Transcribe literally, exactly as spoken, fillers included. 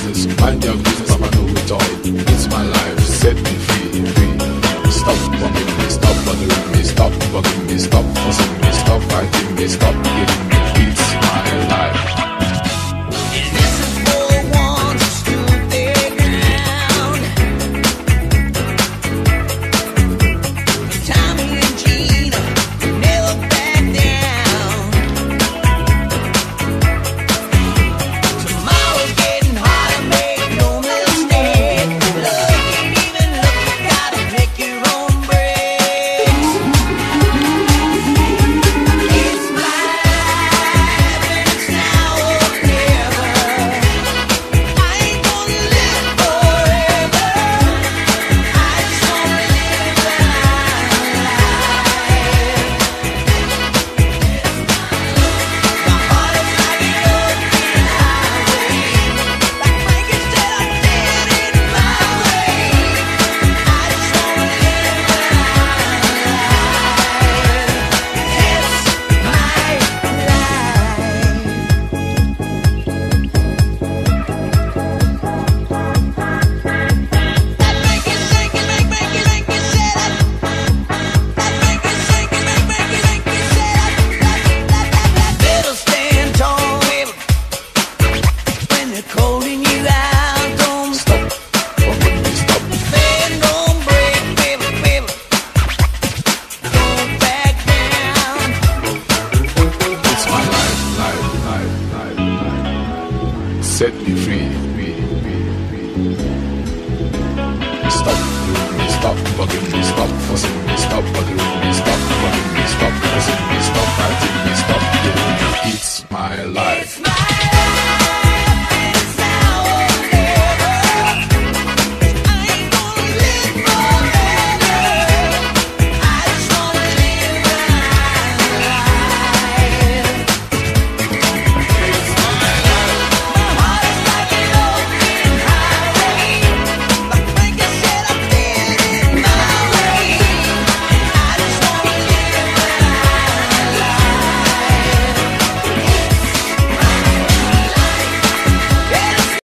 business, mind your business, I'ma know it all. It's my life, set me free, free. Stop bugging me, stop bothering me, stop bugging me, stop fussing me, stop fighting me, stop getting me. It's my life. Set me free, free, free, free. Stop doing me, stop bugging me, stop fussing me, stop bothering me, stop bugging me, stop fussing me, stop fighting me, stop getting me. It's my life.